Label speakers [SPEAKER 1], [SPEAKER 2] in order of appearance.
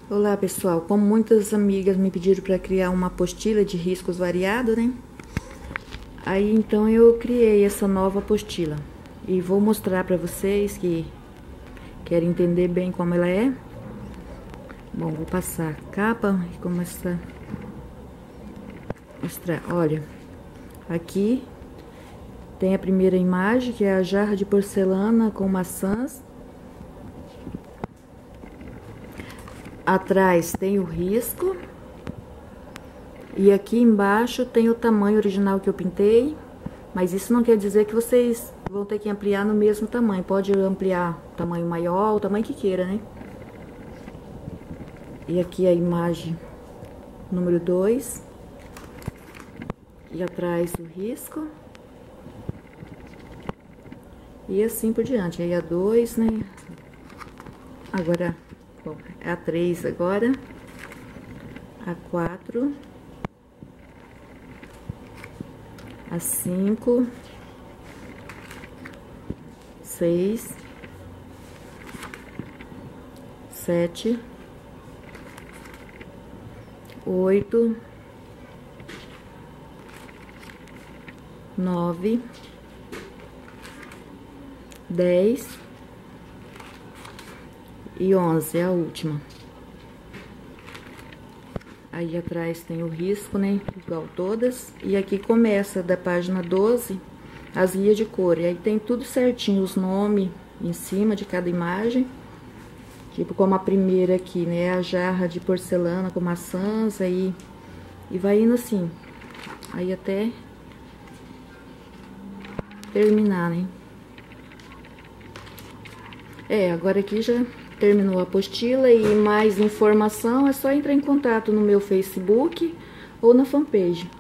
[SPEAKER 1] Olá pessoal, como muitas amigas me pediram para criar uma apostila de riscos variados, né? Aí então eu criei essa nova apostila e vou mostrar para vocês que querem entender bem como ela é. Bom, vou passar a capa e começar a mostrar. Olha, aqui tem a primeira imagem, que é a jarra de porcelana com maçãs. Atrás tem o risco. E aqui embaixo tem o tamanho original que eu pintei. Mas isso não quer dizer que vocês vão ter que ampliar no mesmo tamanho. Pode ampliar o tamanho maior, o tamanho que queira, né? E aqui a imagem número 2. E atrás o risco. E assim por diante. Aí a 2, né? Agora, bom, é a 3 agora. A 4. A 5. 6. 7. 8. 9. 10 e 11 é a última. Aí atrás tem o risco, né? Igual todas. E aqui começa da página 12 as guias de cor. E aí tem tudo certinho, os nomes em cima de cada imagem. Tipo como a primeira aqui, né? A jarra de porcelana com maçãs, aí. E vai indo assim. Aí até terminar, né? Agora aqui já terminou a apostila e mais informação é só entrar em contato no meu Facebook ou na fanpage.